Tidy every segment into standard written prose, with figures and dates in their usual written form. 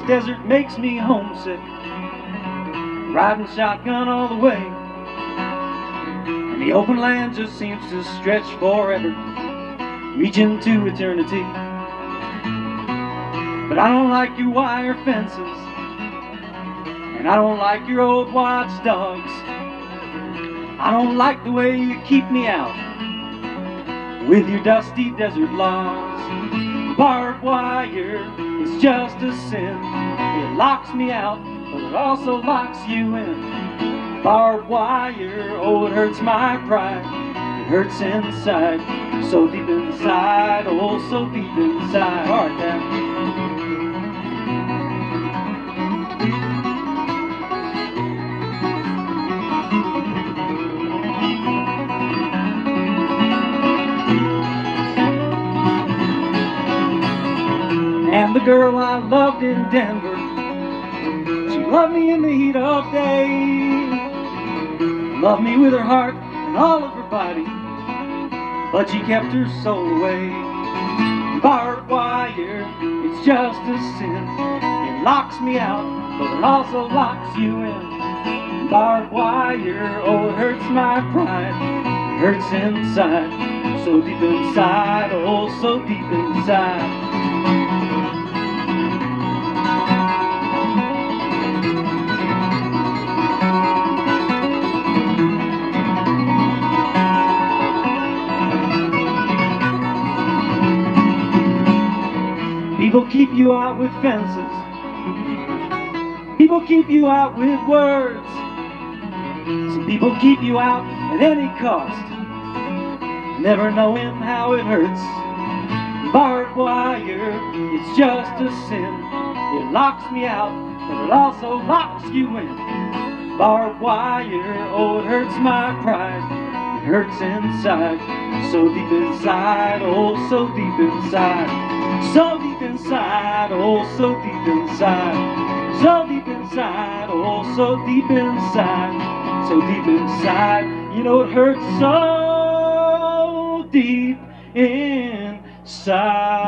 desert makes me homesick. Riding shotgun all the way, and the open land just seems to stretch forever, reach into eternity. But I don't like your wire fences, and I don't like your old watchdogs. I don't like the way you keep me out with your dusty desert laws. Barbed wire is just a sin. It locks me out, but it also locks you in. Barbed wire, oh, it hurts my pride. It hurts inside, so deep inside, oh, so deep inside. All right, now. And the girl I loved in Denver, she loved me in the heat of day, loved me with her heart and all of her body, but she kept her soul away. Barbed wire, it's just a sin. It locks me out, but it also locks you in. Barbed wire, oh, it hurts my pride. It hurts inside, so deep inside, oh, so deep inside. People keep you out with fences. People keep you out with words. Some people keep you out at any cost, never knowing how it hurts. Barbed wire, it's just a sin. It locks me out, but it also locks you in. Barbed wire, oh, it hurts my pride. It hurts inside, so deep inside, oh, so deep inside. So deep inside, oh, so deep inside. So deep inside, oh, so deep inside. So deep inside, you know it hurts so deep inside.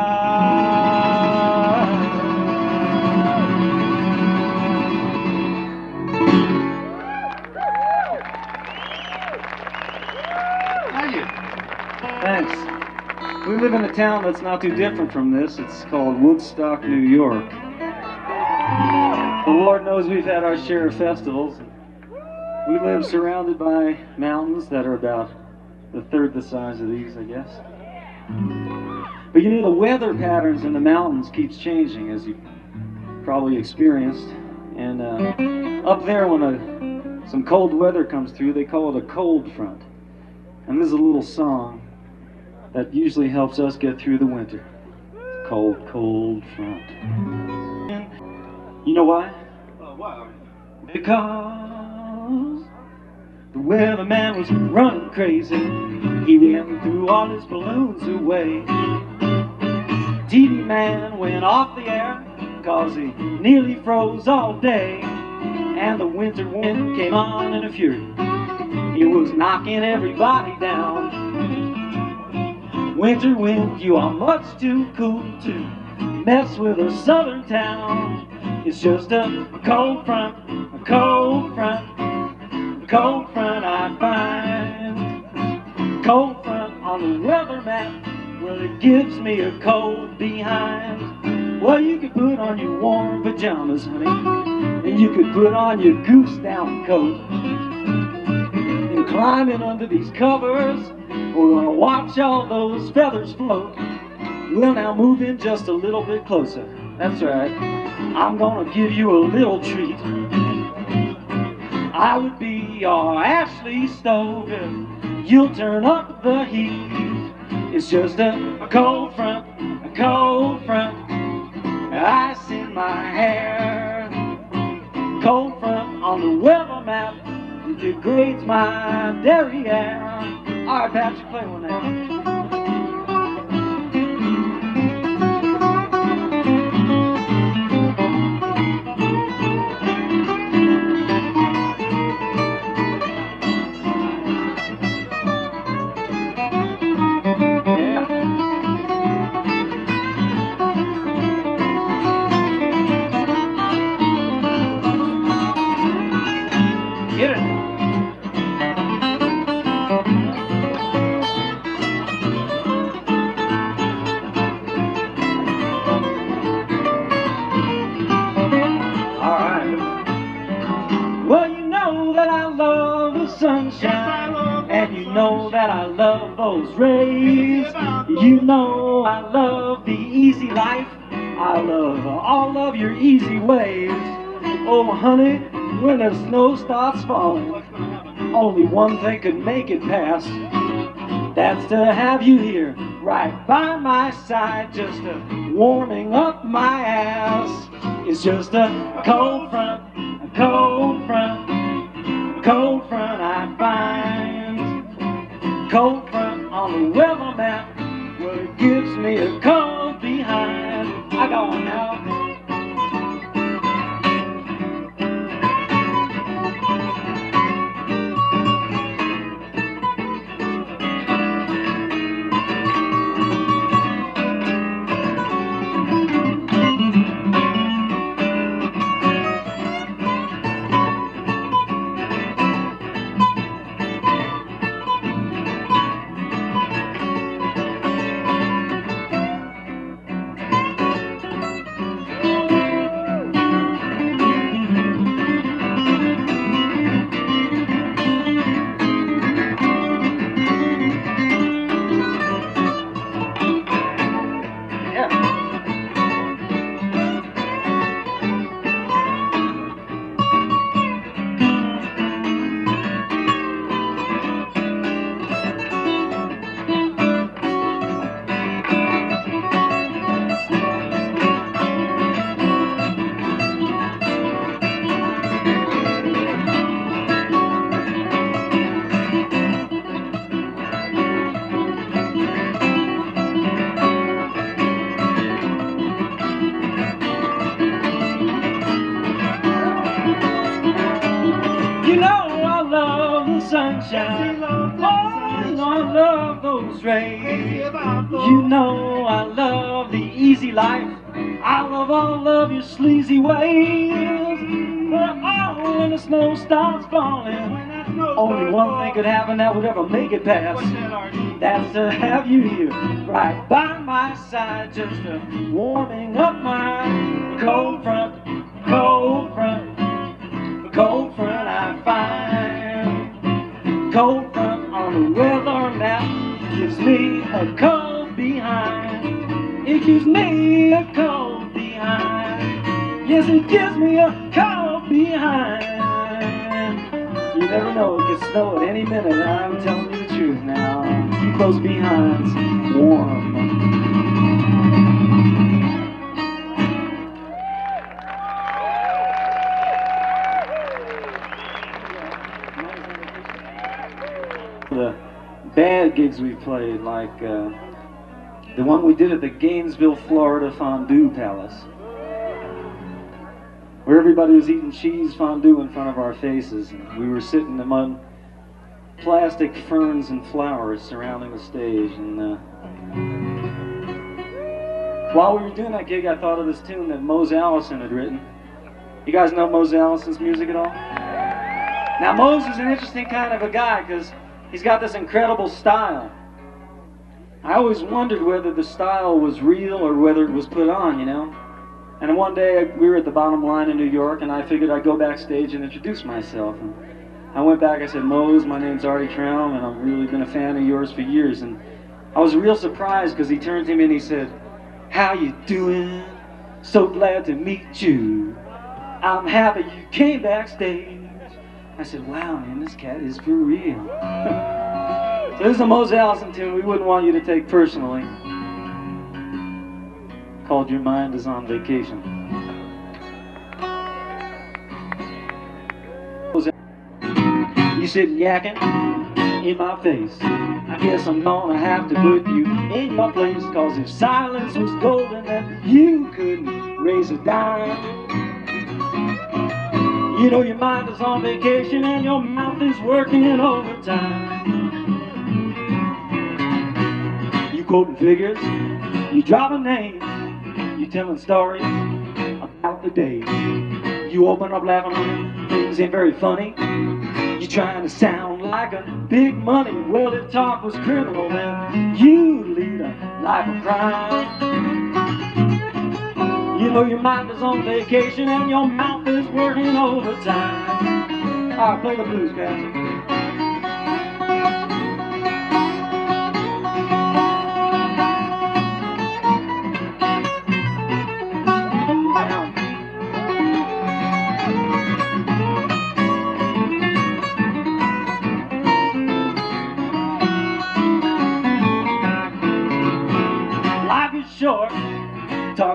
Thank you. Thanks. We live in a town that's not too different from this. It's called Woodstock, New York. The Lord knows we've had our share of festivals. We live surrounded by mountains that are about a third the size of these, I guess. But you know, the weather patterns in the mountains keeps changing, as you probably experienced. And up there, when some cold weather comes through, they call it a cold front. And this is a little song that usually helps us get through the winter. Cold, cold front. And you know why? Why? Because the weatherman was running crazy. He ran threw all his balloons away. TV man went off the air, cause he nearly froze all day. And the winter wind came on in a fury. It was knocking everybody down. Winter wind, you are much too cool to mess with a southern town. It's just a cold front, a cold front, a cold front I find. Cold front on the weather map, well, it gives me a cold behind. Well, you could put on your warm pajamas, honey, and you could put on your goose down coat. And climbing under these covers, we're gonna watch all those feathers float. Well, now move in just a little bit closer. That's right. I'm gonna give you a little treat. I would be your Ashley stove if you'll turn up the heat. It's just a cold front, a cold front. Ice in my hair. Cold front on the weather map. It degrades my derriere. All right, Patrick, play one now. sunshine, and you know that I love those rays. You know I love the easy life. I love all of your easy ways. Oh honey, when the snow starts falling, only one thing could make it pass. That's to have you here, right by my side, just warming up my ass. It's just a cold front, a cold front, a cold front I find. Cold front on the weather map, well it gives me a cold behind. I got one now. Sunshine, oh, I love those rays. You know I love the easy life. I love all of your sleazy ways. But oh, when the snow starts falling, only one thing could happen that would ever make it pass. That's to have you here, right by my side, just warming up my cold front, cold front, cold front I find. Cold front on the weather map gives me a cold behind. It gives me a cold behind. Yes, it gives me a cold behind. You never know, it could snow at any minute. I'm telling you the truth now. Keep those behinds warm. The bad gigs we played, like the one we did at the Gainesville, Florida Fondue Palace, where everybody was eating cheese fondue in front of our faces, and we were sitting among plastic ferns and flowers surrounding the stage. And while we were doing that gig, I thought of this tune that Mose Allison had written. You guys know Mose Allison's music at all? Now Mose is an interesting kind of a guy because he's got this incredible style. I always wondered whether the style was real or whether it was put on, you know? And one day we were at the Bottom Line in New York, and I figured I'd go backstage and introduce myself. And I went back, I said, Mose, my name's Artie Traum, and I've really been a fan of yours for years. And I was real surprised because he turned to me and he said, "How you doing? So glad to meet you. I'm happy you came backstage." I said, wow, man, this cat is for real. So this is a Mose Allison tune we wouldn't want you to take personally, called Your Mind Is on Vacation. You sitting yakking in my face. I guess I'm gonna have to put you in your place, cause if silence was golden then you couldn't raise a dime. You know your mind is on vacation and your mouth is working overtime. You quoting figures, you dropping names, you telling stories about the days. You open up laughing when things ain't very funny. You trying to sound like a big money. Well, if talk was criminal, then you lead a life of crime. You know your mind is on vacation and your mouth is working overtime. Alright, play the blues, guys.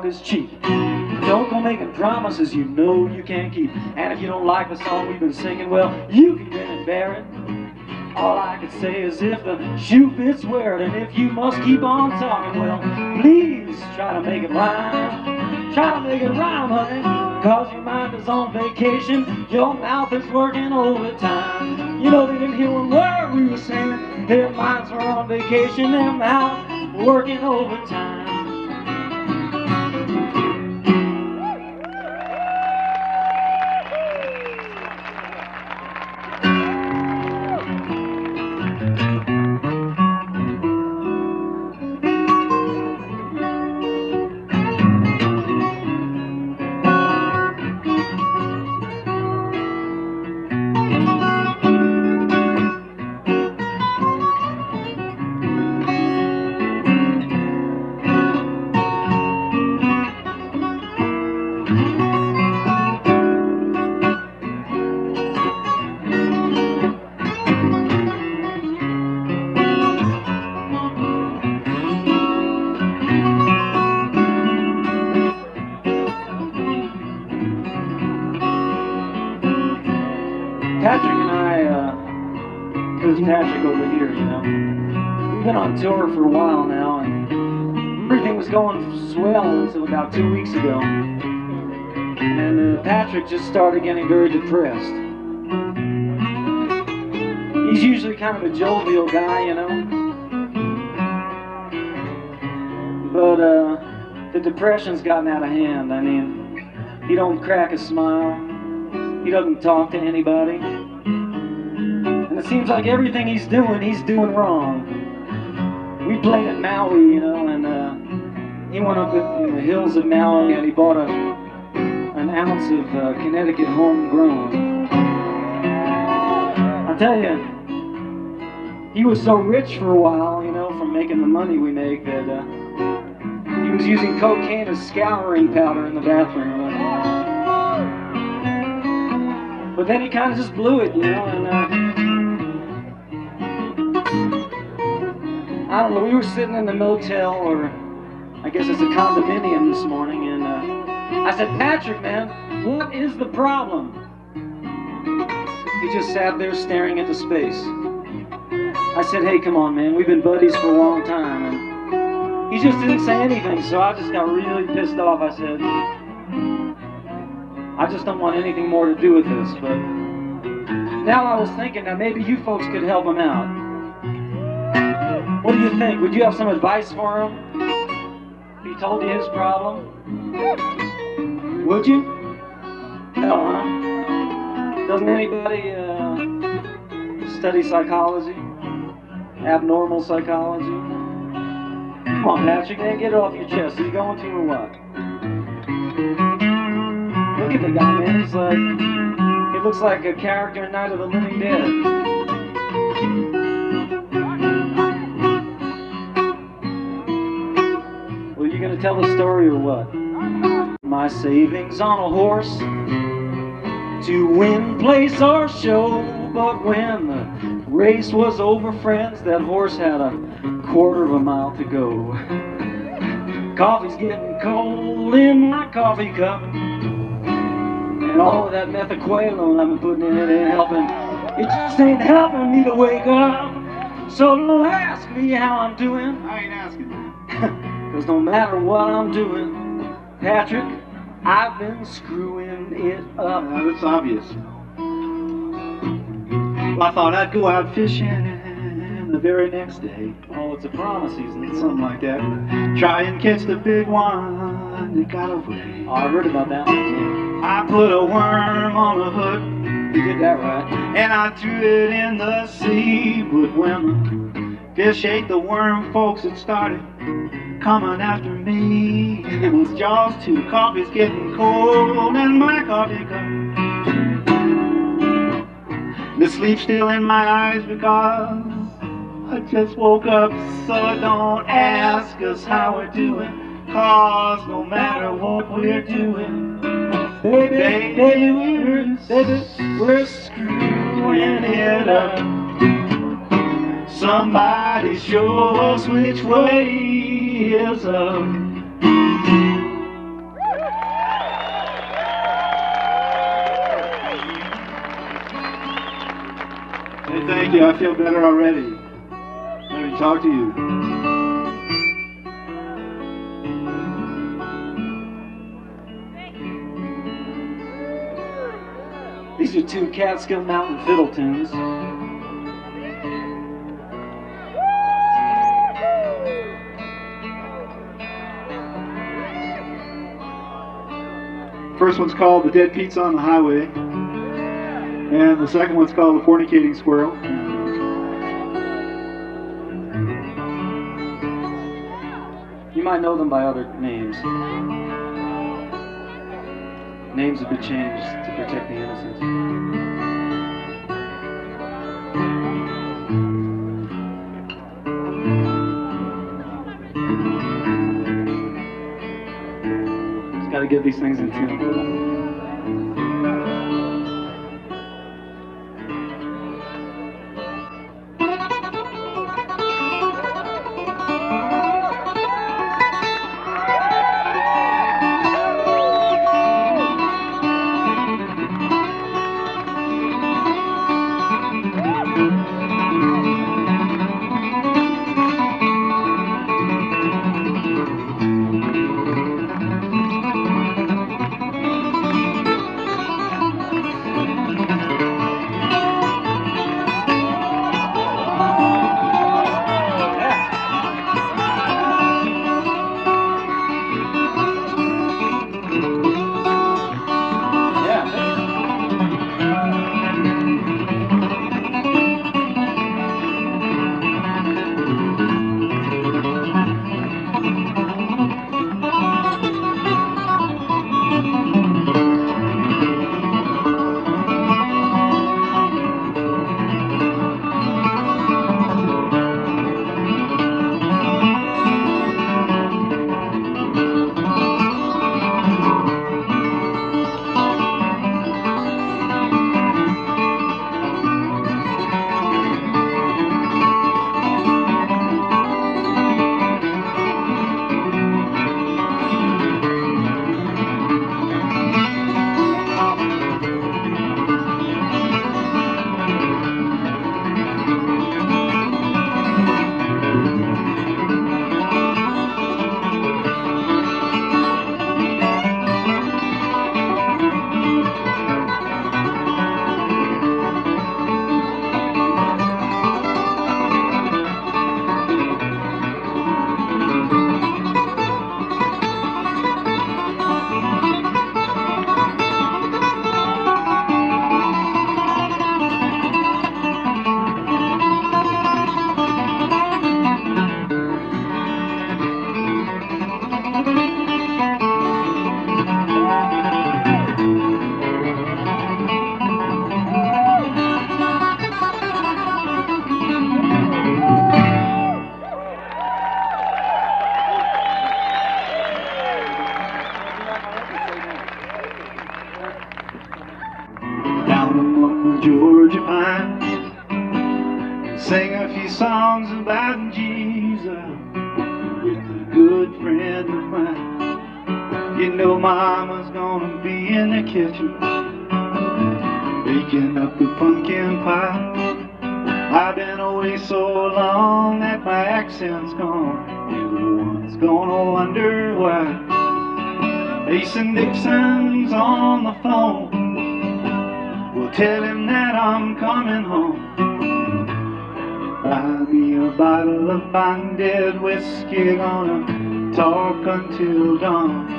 is cheap. Don't go making promises you know you can't keep. And if you don't like the song we've been singing, well, you can grin and bear it. All I can say is if the shoe fits, wear it. And if you must keep on talking, well, please try to make it rhyme. Try to make it rhyme, honey. Cause your mind is on vacation, your mouth is working overtime. You know they didn't hear one word we were saying. Their minds were on vacation, their mouth working overtime. Patrick over here, you know. We've been on tour for a while now, and everything was going swell until about 2 weeks ago. And Patrick just started getting very depressed. He's usually kind of a jovial guy, you know. But the depression's gotten out of hand. I mean, he don't crack a smile. He doesn't talk to anybody. It seems like everything he's doing wrong. We played at Maui, you know, and he went up in the hills of Maui and he bought an ounce of Connecticut homegrown. I tell you, he was so rich for a while, you know, from making the money we make, that he was using cocaine as scouring powder in the bathroom. But then he kind of just blew it, you know, and I don't know, we were sitting in the motel, or I guess it's a condominium this morning, and I said, Patrick, man, what is the problem? He just sat there staring into space. I said, hey, come on, man, we've been buddies for a long time, and he just didn't say anything, so I just got really pissed off. I said, I just don't want anything more to do with this, but now I was thinking that maybe you folks could help him out. What do you think? Would you have some advice for him? If he told you his problem? Would you? No, huh? Doesn't anybody study psychology? Abnormal psychology? Come on, Patrick, get it off your chest. Are you going to or what? Look at the guy, man. He looks like a character in Night of the Living Dead. You gonna tell the story or what? My savings on a horse to win, place, or show. But when the race was over, friends, that horse had a quarter of a mile to go. Coffee's getting cold in my coffee cup, and all of that methaqualone I've been putting in it ain't helping. It just ain't helping me to wake up. So don't ask me how I'm doing. I ain't asking you. Cause no matter what I'm doing, Patrick, I've been screwing it up. That's obvious. Well, I thought I'd go out fishing the very next day. Oh, it's a prawn season. Something like that. Try and catch the big one that got away. Oh, I heard about that one. I put a worm on a hook. You did that right. And I threw it in the sea. But when the fish ate the worm, folks, it started coming after me. It was Jaws 2, coffee's getting cold in my coffee cup. The sleep still in my eyes because I just woke up. So don't ask us how we're doing, cause no matter what we're doing, baby, we're screwing it up. Somebody show us which way is up. Thank you. I feel better already. Let me talk to you. These are two Catskill Mountain fiddle tunes. First one's called The Dead Pizza on the Highway, and the second one's called The Fornicating Squirrel. You might know them by other names. Names have been changed to protect the innocent. Just gotta get these things in tune. Georgia pines, sang a few songs about Jesus with a good friend of mine. You know Mama's gonna be in the kitchen baking up the pumpkin pie. I've been away so long that my accent's gone. Everyone's gonna wonder why. Mason Dixon's on the phone. We'll tell him that I'm coming home. Buy me a bottle of bonded whiskey, gonna talk until dawn.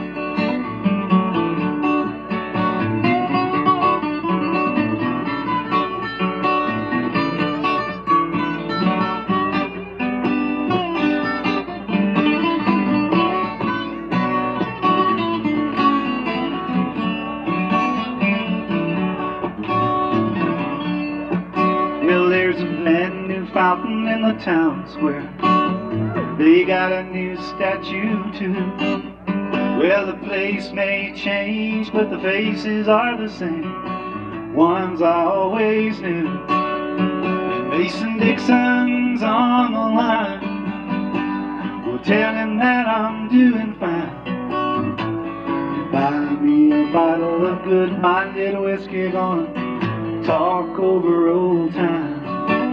Fountain in the town square, they got a new statue too. Well, the place may change, but the faces are the same, ones I always knew. And Mason Dixon's on the line, we'll tell him that I'm doing fine. And buy me a bottle of good-minded whiskey, gonna talk over old times.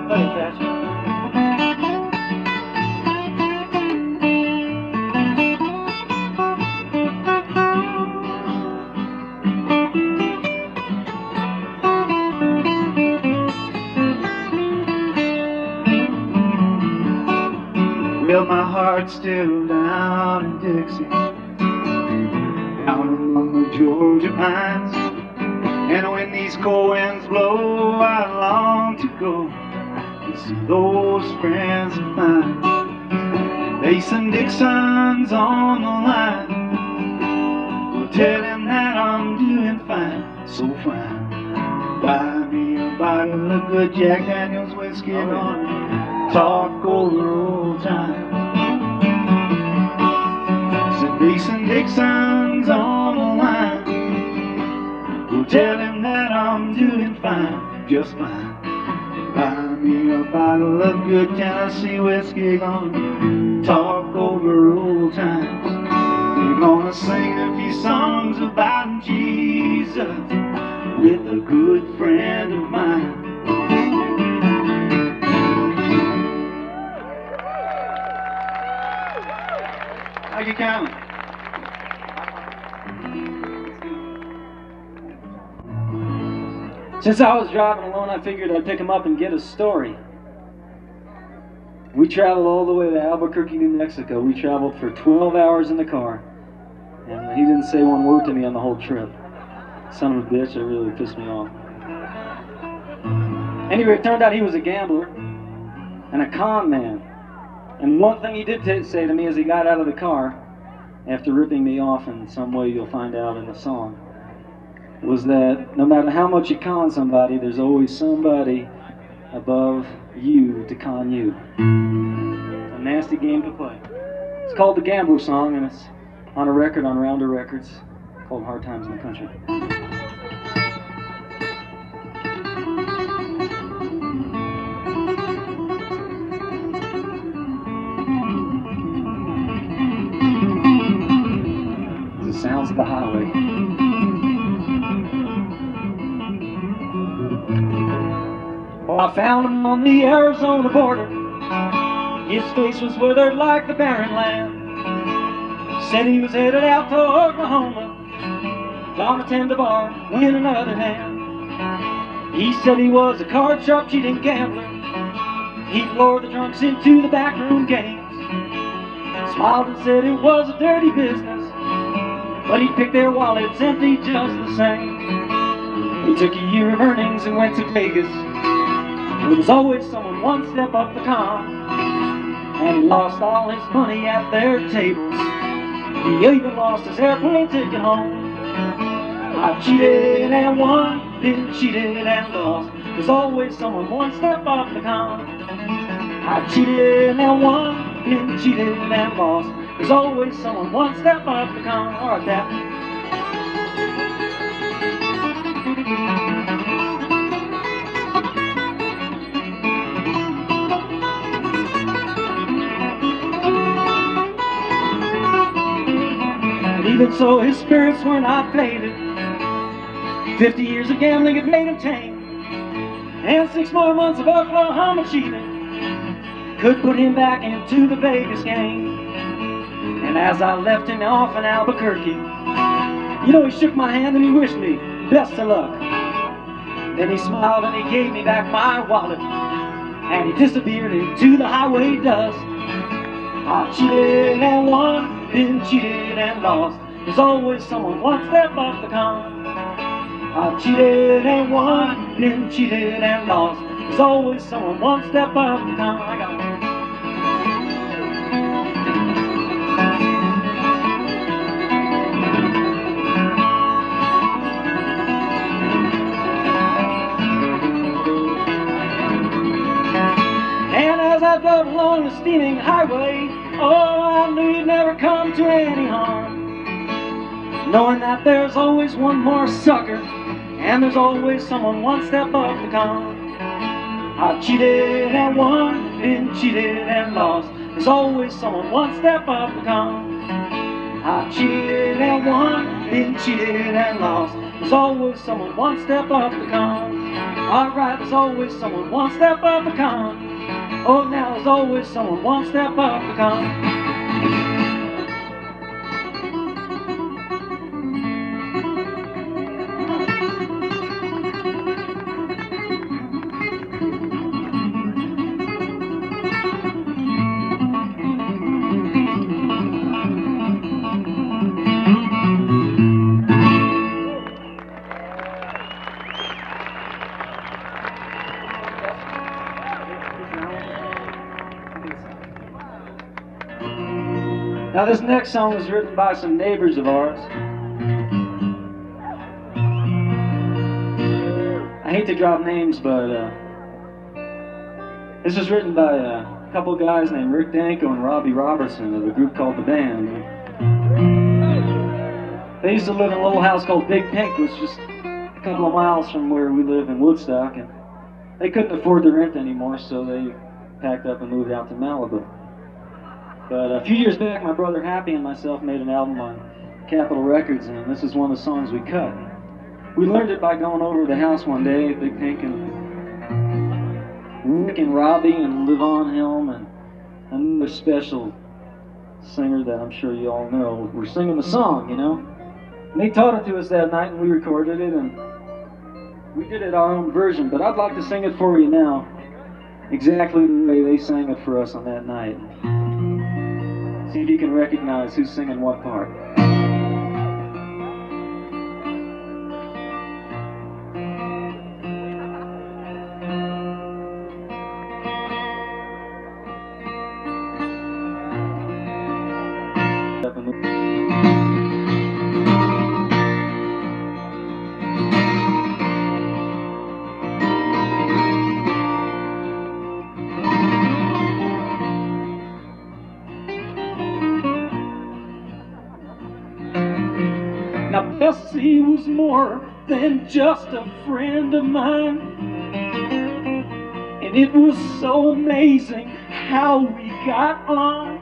Play it, Thatcher. Well, my heart's still down in Dixie, down among the Georgia pines. And when these cold winds blow, I long to go and see those friends of mine. Mason Dixon's on the line. We'll tell him that I'm doing fine, so fine. Buy me a bottle of good Jack Daniels whiskey on talk over old times. So Mason Dixon's on the line. We'll tell him that I'm doing fine, just fine. Buy me a bottle of good Tennessee whiskey, gonna talk over old times. We're gonna sing a few songs about Jesus with a good friend of mine. How you coming? Since I was driving alone, I figured I'd pick him up and get a story. We traveled all the way to Albuquerque, New Mexico. We traveled for 12 hours in the car, and he didn't say one word to me on the whole trip. Son of a bitch, that really pissed me off. Anyway, it turned out he was a gambler and a con man. And one thing he did say to me as he got out of the car, after ripping me off in some way you'll find out in the song, was that no matter how much you con somebody, there's always somebody above you to con you. It's a nasty game to play. It's called The Gambler Song, and it's on a record on Rounder Records called Hard Times in the Country. The sounds of the highway. Well, I found him on the Arizona border. His face was withered like the barren land. Said he was headed out to Oklahoma, gonna tend the bar, win another hand. He said he was a card sharp cheating gambler. He'd lure the drunks into the backroom games. Smiled and said it was a dirty business, but he'd pick their wallets empty just the same. He took a year of earnings and went to Vegas. There was always someone one step up the con, and he lost all his money at their tables. He even lost his airplane ticket home. I cheated and won, been cheated and lost. There's always someone one step up the con. I cheated and won, been cheated and lost. There's always someone one step up the con. All right, that. Even so, his spirits were not faded. 50 years of gambling had made him tame, and 6 more months of Oklahoma cheating could put him back into the Vegas game. And as I left him off in Albuquerque, you know, he shook my hand and he wished me best of luck. Then he smiled and he gave me back my wallet, and he disappeared into the highway dust. I cheated and won, been cheated and lost. There's always someone one step off the con. I've cheated and won, been cheated and lost. There's always someone one step off the con. I got it. And as I drove along the steaming highway, oh, I knew you'd never come to any harm, knowing that there's always one more sucker, and there's always someone one step up the con. I've cheated and won, been cheated and lost. There's always someone one step up the con. I've cheated and won, being cheated and lost. There's always someone one step off the con. Alright, there's always someone one step off the con. Oh, now there's always someone one step off the con. Now this next song was written by some neighbors of ours. I hate to drop names, but this was written by a couple of guys named Rick Danko and Robbie Robertson of a group called The Band. They used to live in a little house called Big Pink, which is just a couple of miles from where we live in Woodstock, and they couldn't afford the rent anymore, so they packed up and moved out to Malibu. But a few years back, my brother Happy and myself made an album on Capitol Records, and this is one of the songs we cut. We learned it by going over to the house one day at Big Pink, and Rick and Robbie and Levin Helm and another special singer that I'm sure you all know were singing the song, you know. And they taught it to us that night, and we recorded it, and we did it our own version. But I'd like to sing it for you now, exactly the way they sang it for us on that night. See if you can recognize who's singing what part. Now Bessie was more than just a friend of mine, and it was so amazing how we got on.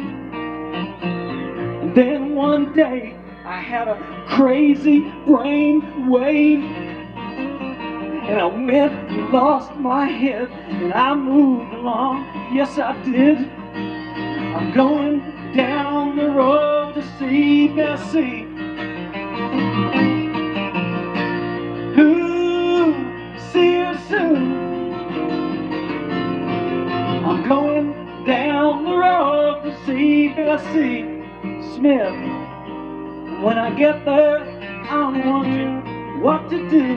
And then one day I had a crazy brain wave, and I went and lost my head, and I moved along. Yes, I did. I'm going down the road to see Bessie. Ooh, see her soon. I'm going down the road to see Bessie Smith. When I get there, I'm wondering what to do.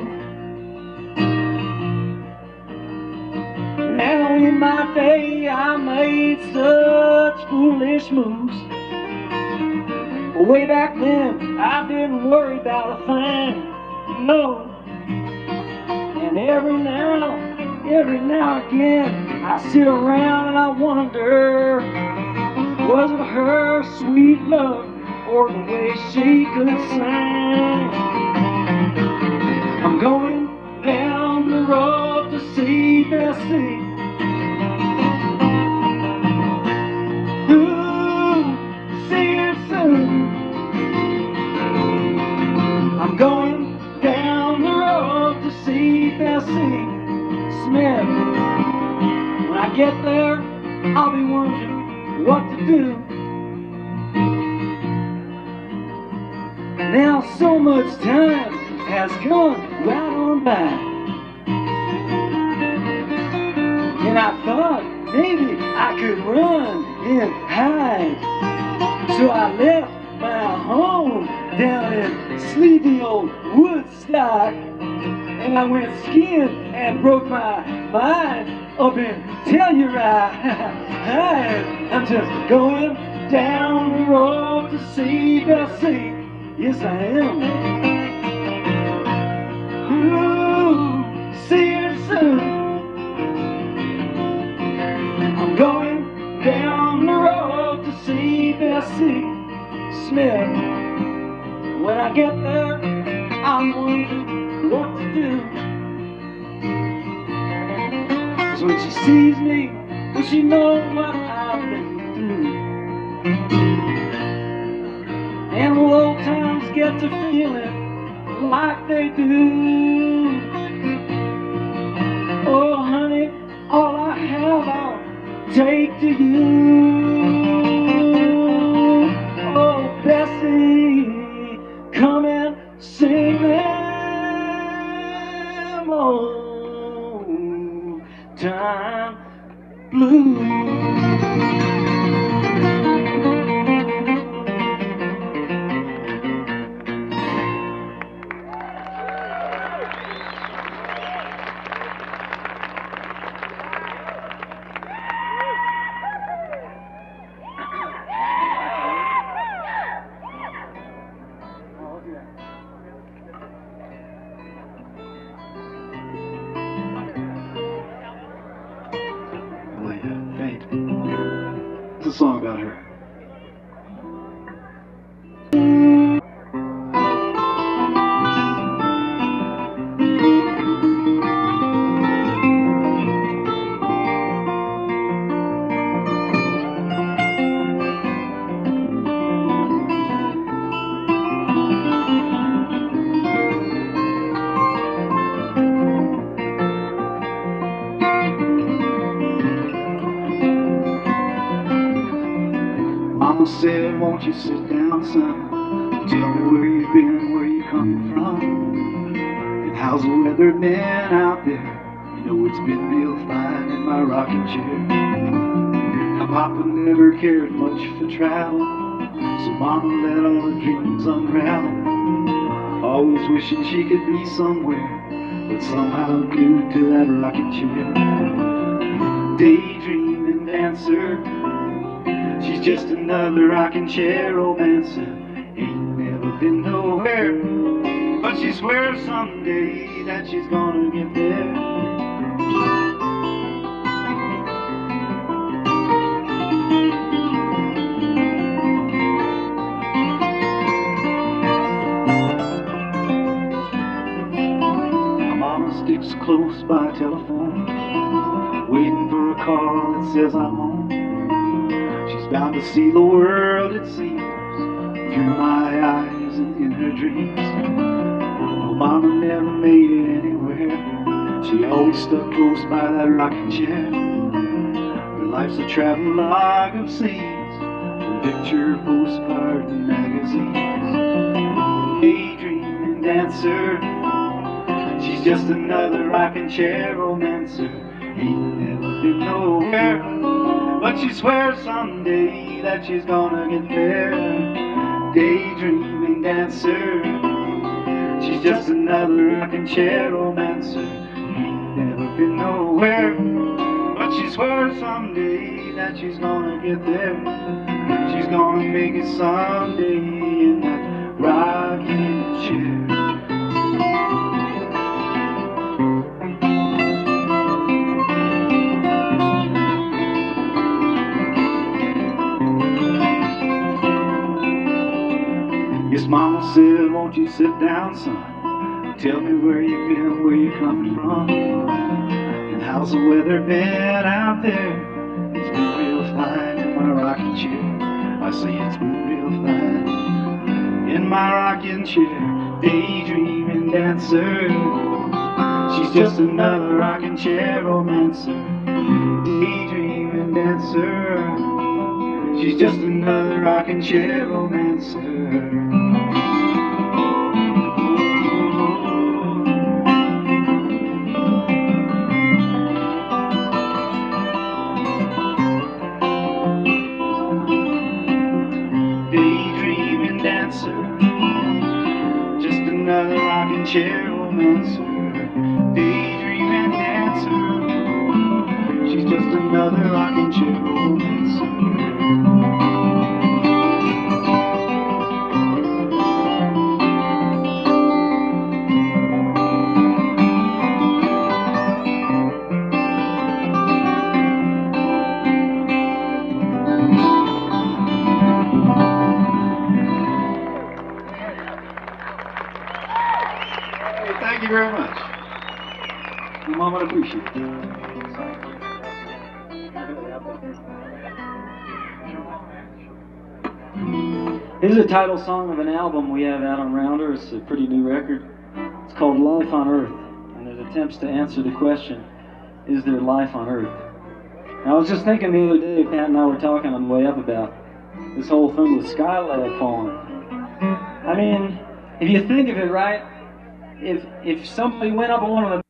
Now in my day, I made such foolish moves. Way back then, I didn't worry about a thing, no. And every now again, I sit around and I wonder, was it her sweet love or the way she could sing? I'm going down the road to see Bessie. Ooh, see her soon. I'm going down the road to see Bessie Smith. When I get there, I'll be wondering what to do. Now so much time has gone right on by, and I thought maybe I could run and hide. So I left my home down in sleepy old Woodstock, and I went skiing and broke my mind up in Telluride. I'm just going down the road to see Bessie. Yes, I am. Ooh, see her soon. I'm going down the road to see Bessie Smith. When I get there, I'm wondering what to do. 'Cause when she sees me, will she know what I've been through? And will old times get to feeling like they do. Oh honey, all I have I'll take to you. Oh Bessie, come and sing them old time blues. It's a song about her. Mama said, won't you sit down, son? Tell me where you've been, where you come from, and how's the weather been out there? You know it's been real fine in my rocking chair. Now Papa never cared much for travel, so Mama let all her dreams unravel. Always wishing she could be somewhere, but somehow glued to that rocking chair. Daydreaming dancer, she's just another rocking chair romancer. Ain't never been nowhere, but she swears someday that she's gonna get there. My mama sticks close by telephone, waiting for a call that says I'm home. She's bound to see the world, it seems, through my eyes and in her dreams. Oh, Mama never made it anywhere. She always stuck close by that rocking chair. Her life's a travelogue of scenes, a picture, postcard, and magazines. Daydreaming dancer, she's just another rocking chair romancer. Ain't never been nowhere, but she swears someday that she's gonna get there. Daydreaming dancer, she's just another rocking chair romancer. Ain't never been nowhere, but she swears someday that she's gonna get there. She's gonna make it someday in that rocking chair. Yes, Mama said, won't you sit down, son? Tell me where you've been, where you coming from, and how's the weather been out there? It's been real fine in my rocking chair. I say it's been real fine in my rocking chair. Daydreaming dancer, she's just another rocking chair romancer. Daydreaming dancer, she's just another rocking chair romancer. Daydreaming dancer, just another rocking chair romancer. Daydreaming dancer, she's just another rocking chair romancer. Thank you very much. Your mom would appreciate it. This is a title song of an album we have out on Rounder. It's a pretty new record. It's called Life on Earth, and it attempts to answer the question, is there life on Earth? And I was just thinking the other day, Pat and I were talking on the way up about this whole thing with Skylab falling. I mean, if you think of it, right, if somebody went up on one of the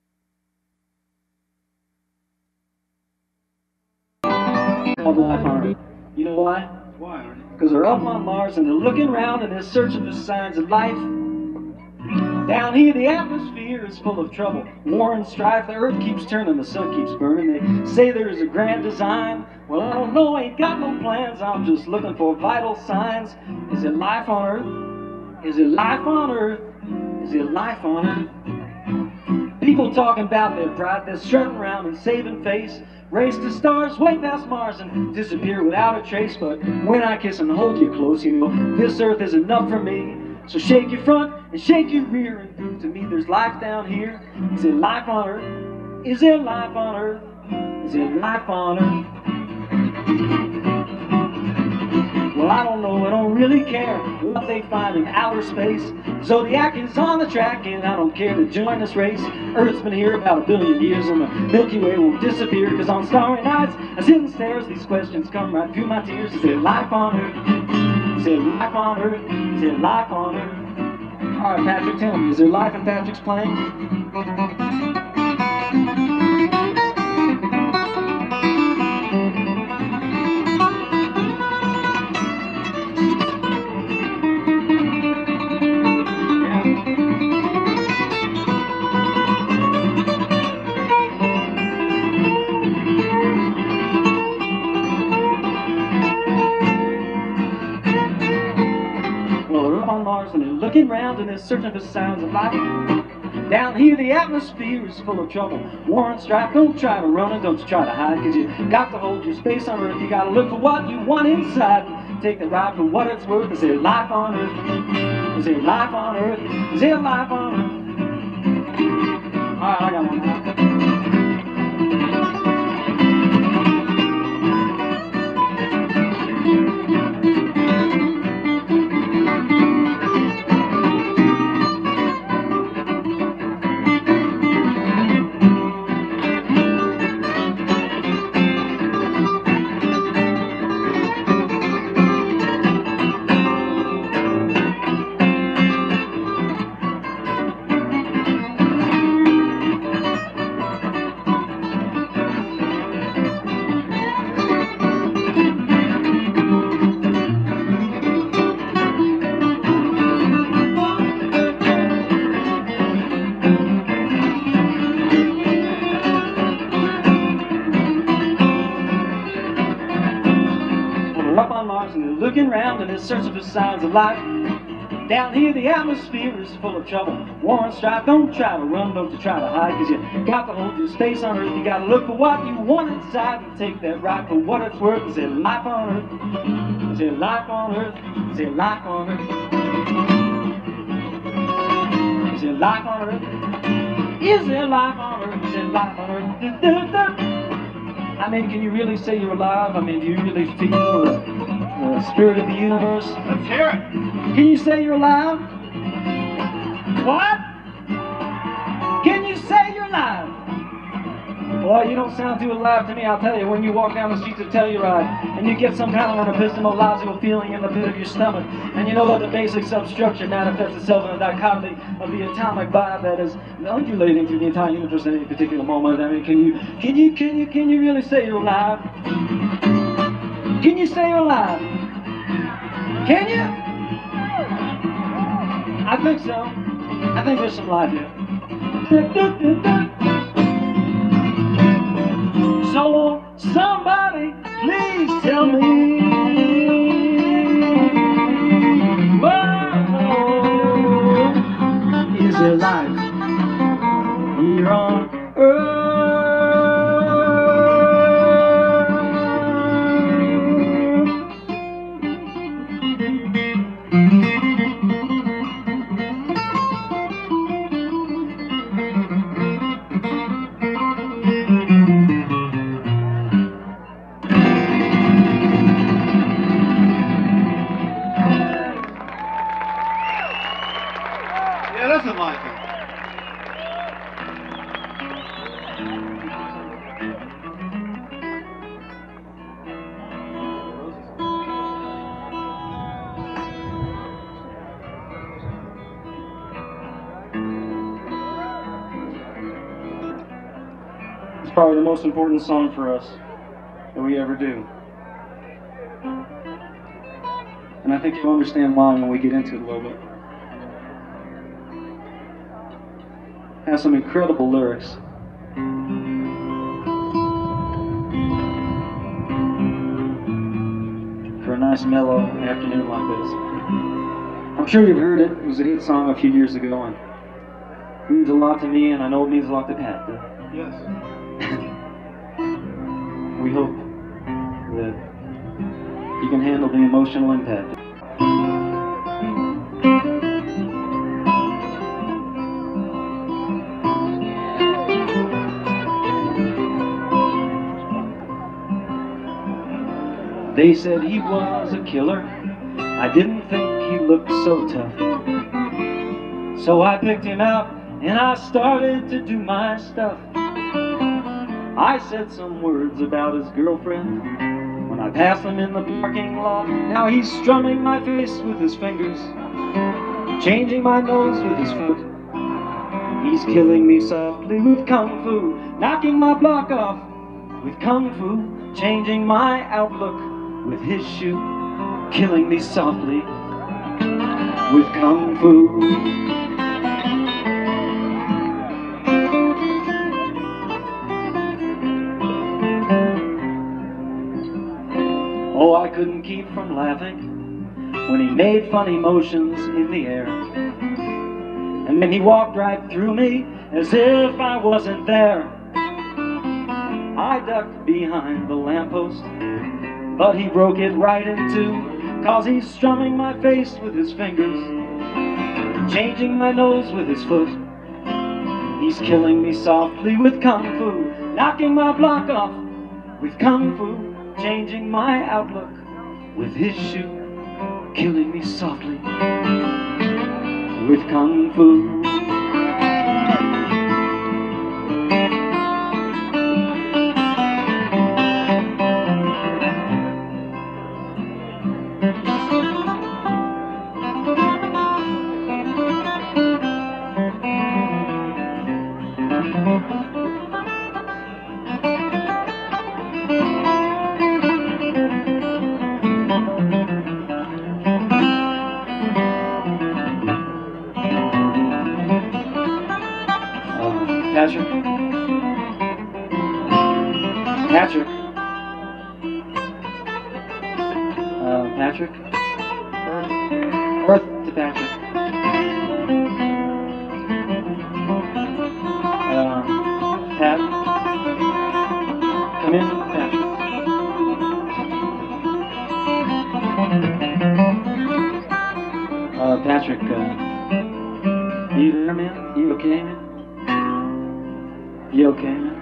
called life on Earth, you know why? Why, Artie? Because they're up on Mars and they're looking around and they're searching for signs of life. Down here the atmosphere is full of trouble, war and strife. The earth keeps turning, the sun keeps burning. They say there's a grand design. Well, I don't know, ain't got no plans. I'm just looking for vital signs. Is it life on Earth? Is it life on Earth? Is it life on Earth? People talking about their pride, they're strutting around and saving face. Race to stars, way past Mars and disappear without a trace. But when I kiss and hold you close, you know this earth is enough for me. So shake your front and shake your rear and prove to me there's life down here. Is it life on Earth? Is there life on Earth? Is there life on Earth? Well, I don't know, I don't really care what they find in outer space. Zodiac is on the track and I don't care to join this race. Earth's been here about 1 billion years and the Milky Way won't disappear. Cause on starry nights I sit and stare as these questions come right through my tears. Is there life on Earth? Is there life on Earth? Is there life on Earth? Alright, Patrick, tell me, is there life in Patrick's plane? And they're looking round and they're searching for signs of life. Down here the atmosphere is full of trouble, war and strife. Don't try to run and don't you try to hide, cause you got to hold your space on Earth. You gotta look for what you want inside and take the ride for what it's worth. Is there life on Earth? Is there life on Earth? Is there life on Earth? Alright, I got one now. Looking round and they're searching for signs of life. Down here the atmosphere is full of trouble, war and strife. Don't try to run, don't you try to hide, cause you got to hold your space on Earth. You gotta look for what you want inside and take that ride for what it's worth. Is there life on Earth? Is there life on Earth? Is there life on Earth? Is there life on Earth? Is there life on Earth? Is there life on Earth? I mean, can you really say you're alive? I mean, do you really feel the spirit of the universe? Let's hear it. Can you say you're alive? What? Can you say you're alive? Well, you don't sound too alive to me, I'll tell you. When you walk down the streets of Telluride and you get some kind of an epistemological feeling in the pit of your stomach, and you know that the basic substructure manifests itself in a dichotomy of the atomic vibe that is undulating through the entire universe at any particular moment. I mean, can you really say you're alive? Can you say you're alive? Can you? I think so. I think there's some life here. So somebody please tell me, is there life here on Earth? Yeah, listen, Michael. It's probably the most important song for us that we ever do. And I think you'll understand why when we get into it a little bit. It has some incredible lyrics. For a nice mellow afternoon like this. I'm sure you've heard it. It was a hit song a few years ago, and it means a lot to me, and I know it means a lot to Pat. Yes. We hope that you can handle the emotional impact. They said he was a killer. I didn't think he looked so tough. So I picked him out and I started to do my stuff. I said some words about his girlfriend when I passed him in the parking lot. Now he's strumming my face with his fingers, changing my nose with his foot. He's killing me softly with kung fu, knocking my block off with kung fu, changing my outlook with his shoe, killing me softly with kung fu. Oh, I couldn't keep from laughing when he made funny motions in the air. And then he walked right through me as if I wasn't there. I ducked behind the lamppost, but he broke it right in two, 'cause he's strumming my face with his fingers, changing my nose with his foot. He's killing me softly with kung fu, knocking my block off with kung fu, changing my outlook with his shoe, killing me softly with kung fu. Patrick? Patrick? Patrick? Earth to Patrick. Pat? Come in, Patrick. Patrick, you there, man? You okay, man? You okay, man?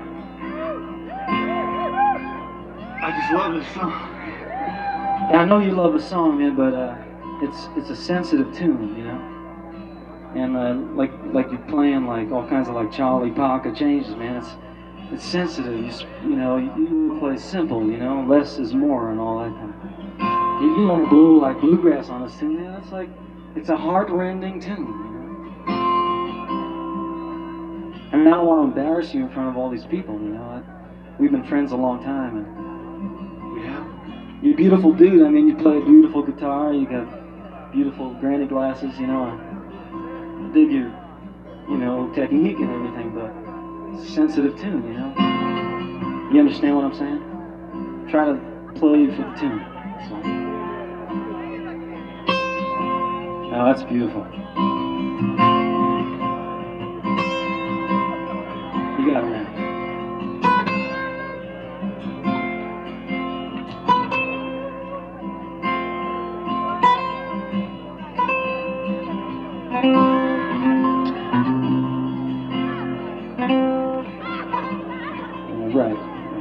I just love this song. Yeah, I know you love the song, man, but it's a sensitive tune, you know. And like you're playing like all kinds of like Charlie Parker changes, man. It's sensitive. You know, you play simple, you know, less is more and all that kind of thing. If you want to blow like bluegrass on this tune, man, it's like it's a heart-rending tune, you know. I mean, I don't want to embarrass you in front of all these people, you know. We've been friends a long time, and Yeah. you're a beautiful dude. I mean, you play a beautiful guitar. You got beautiful granny glasses, you know. I dig your, you know, technique and everything, but it's a sensitive tune, you know. You understand what I'm saying? Try to play for the tune. So. Oh, that's beautiful. You got it, man. Right.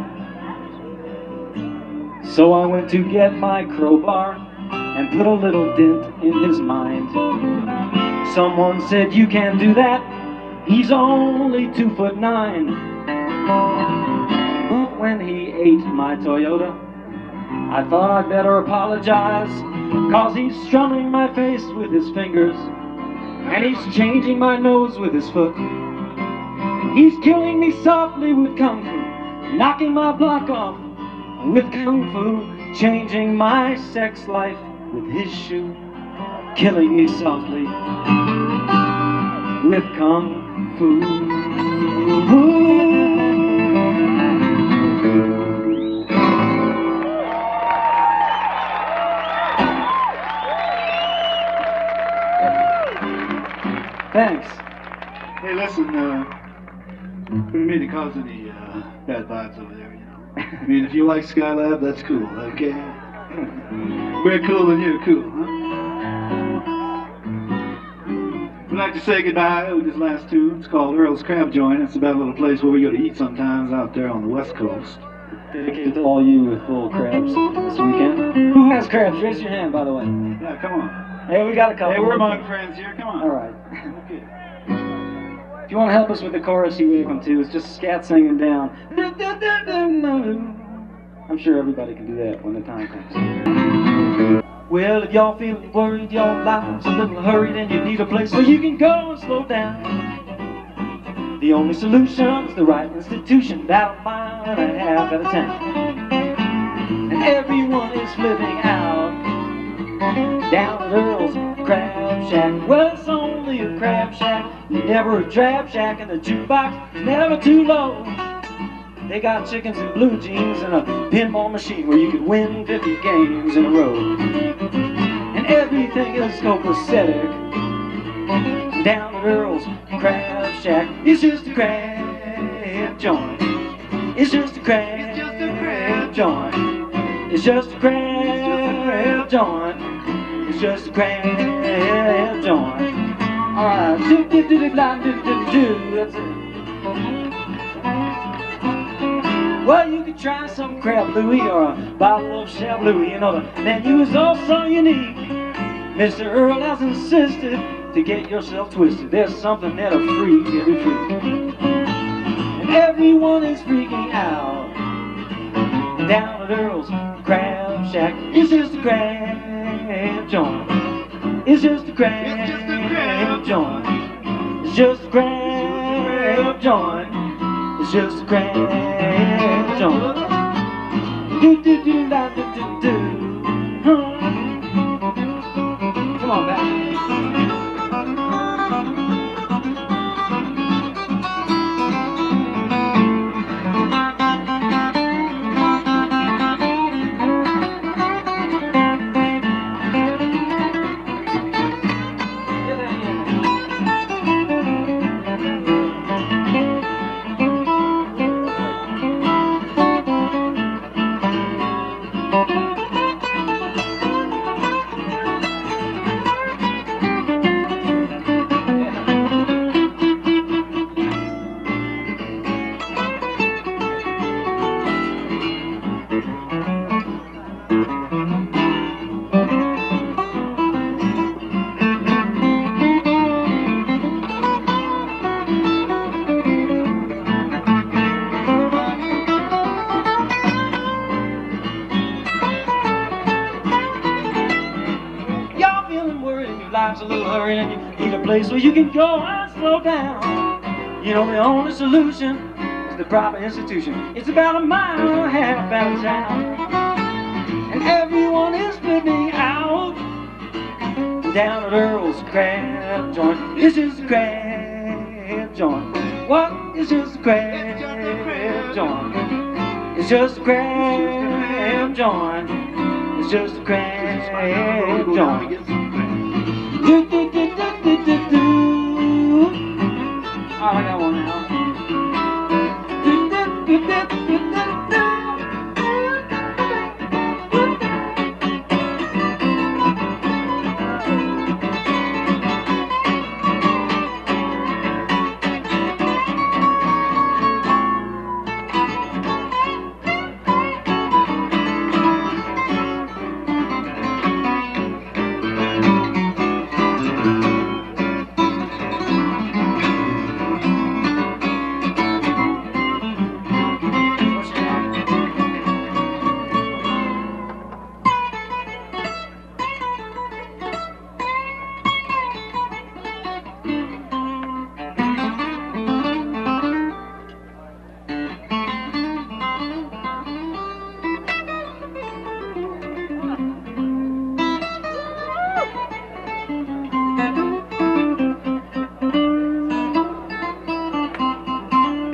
So I went to get my crowbar and put a little dent in his mind. So Someone said you can't do that, he's only 2'9". When he ate my Toyota, I thought I'd better apologize, 'cause he's strumming my face with his fingers, and he's changing my nose with his foot. He's killing me softly with kung fu, knocking my block off with kung fu, changing my sex life with his shoe, killing me softly with kung fu. Thanks. Hey, listen, we don't mean to cause any bad vibes over there, you know. I mean, if you like Skylab, that's cool, okay? We're cool and you're cool, huh? We'd like to say goodbye with this last tune. It's called Earl's Crab Joint. It's about a little place where we go to eat sometimes out there on the West Coast. Dedicated to all you with full crabs this weekend. Who has crabs? Raise your hand, by the way. Yeah, come on. Hey, we got a couple. Hey, we're among friends here. Come on. All right. Okay. If you want to help us with the chorus, you're welcome to. It's just scat singing down. I'm sure everybody can do that when the time comes. Well, if y'all feeling worried, your life's a little hurried, and you need a place where you can go and slow down, the only solution's the right institution, about a mile and a half out of town. And everyone is living out down at Earl's Crab Shack. Well, it's only a crab shack, never a drab shack, and the jukebox is never too low. They got chickens and blue jeans and a pinball machine where you could win 50 games in a row. And everything is copacetic down at Earl's Crab Shack. It's just a crab joint. It's just a crab joint. It's just a crab joint. It's just a crab joint. Alright, do-do-do-do-do-do-do, that's it. Well, you could try some crab Louie or a bottle of Chablis. You know, the menu is also unique. Mr. Earl has insisted to get yourself twisted. There's something that'll freak every freak. And everyone is freaking out down at Earl's Crab Shack. It's just a crab joint. It's just a crab joint. It's just a crab joint. It's just a crab joint. Do-do-do-da-do-do-do. Come on back. So you can go and slow down. You know, the only solution is the proper institution. It's about a mile and a half out of town, and everyone is flipping out down at Earl's Crab Joint. It's just a crab joint. What? It's just a crab joint. It's just a crab joint. It's just a crab joint. Do-do-do-do-do-do-do. Oh, I got one now. Do-do-do-do-do-do-do.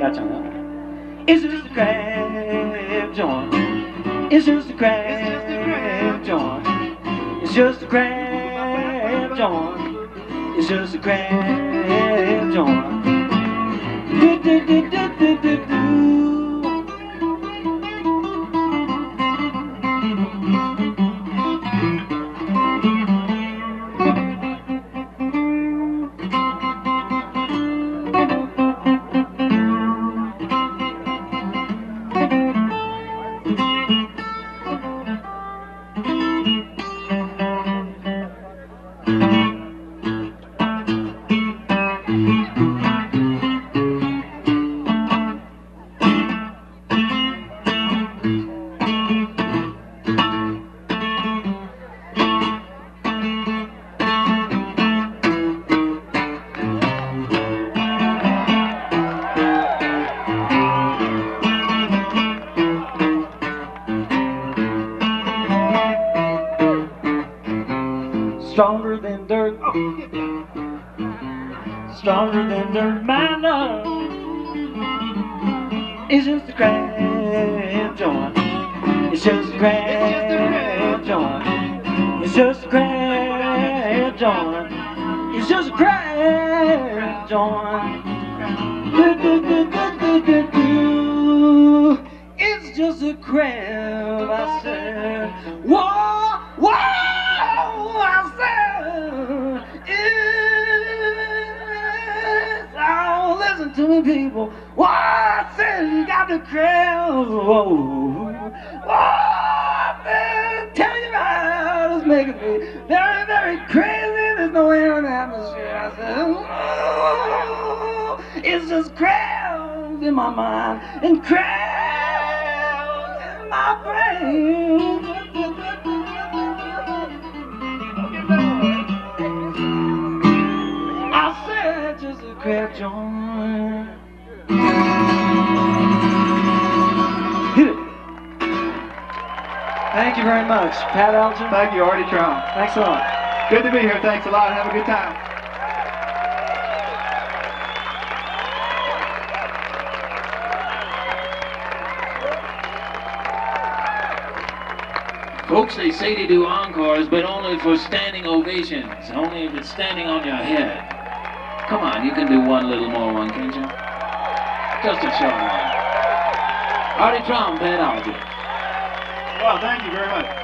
Got you now. It's just a crab joint. It's just a crab joint. It's just a crab joint. It's just a crab joint. Do do do do do do do. Stronger than dirt, stronger than dirt, my love. It's just a crab joint. It's just a crab joint. It's just a crab joint. It's just a crab joint. Do, do, do, do, do, do, do. It's just a crab, I said. Whoa, whoa. I said, it's, oh, listen to me, people. Whoa, I said, you got the crowd. Whoa, whoa, I said, tell you how it's making me very, very crazy. There's no air in the atmosphere. I said, whoa, it's just crowds in my mind and crowds in my brain. I said just a crab joint. Hit it. Thank you very much, Pat Alger. Thank you, Artie Traum. Thanks a lot. Good to be here. Thanks a lot. Have a good time. Folks, they say they do encores, but only for standing ovations. Only if it's standing on your head. Come on, you can do one little more one, can't you? Just a short one. Artie Traum, Pat Alger. Well, thank you very much.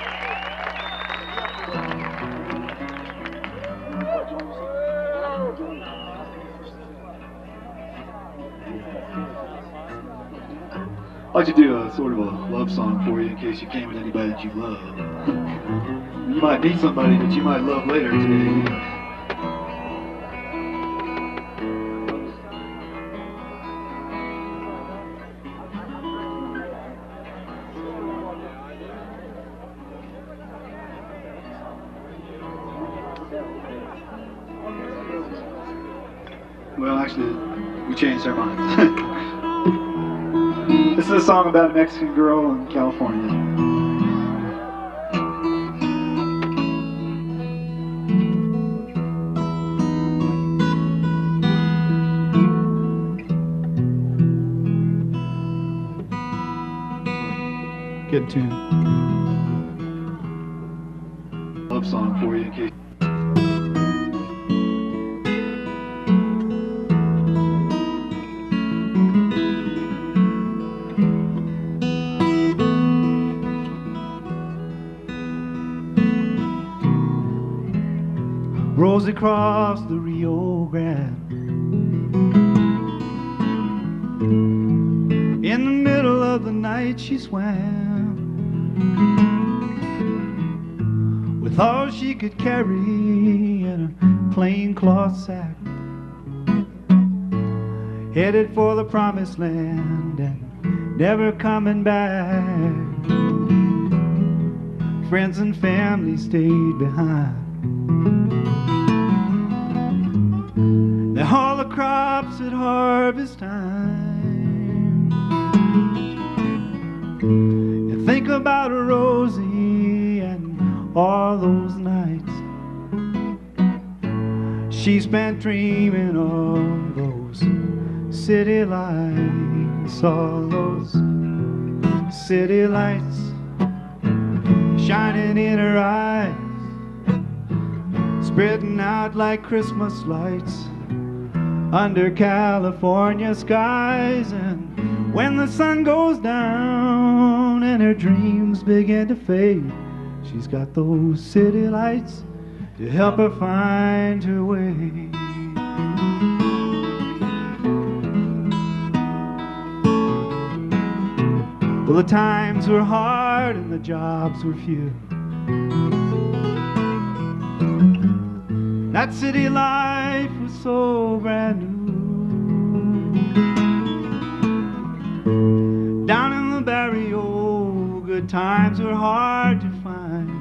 I'd like to do a sort of a love song for you in case you came with anybody that you love. You might meet somebody that you might love later today. Well, actually, we changed our minds. This is a song about a Mexican girl in California. Good tune. Love song for you in case. Rose across the Rio Grande. In the middle of the night she swam with all she could carry in a plain cloth sack, headed for the promised land and never coming back. Friends and family stayed behind. All the crops at harvest time. You think about Rosie and all those nights she spent dreaming of those city lights, all those city lights shining in her eyes, spreading out like Christmas lights under California skies. And when the sun goes down and her dreams begin to fade, she's got those city lights to help her find her way. Well, the times were hard and the jobs were few. That city life was so brand new. Down in the barrio, good times were hard to find.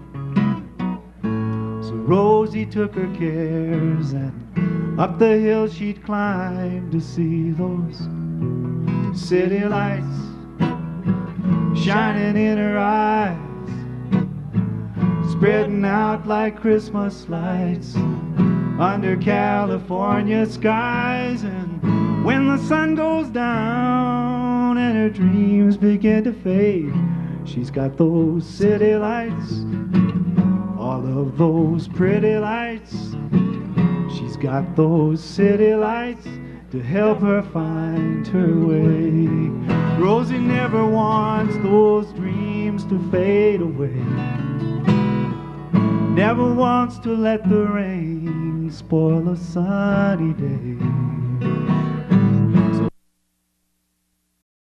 So Rosie took her cares and up the hill she'd climb to see those city lights shining in her eyes, spreading out like Christmas lights under California skies. And when the sun goes down and her dreams begin to fade, she's got those city lights, all of those pretty lights. She's got those city lights to help her find her way. Rosie never wants those dreams to fade away, never wants to let the rain spoil a sunny day.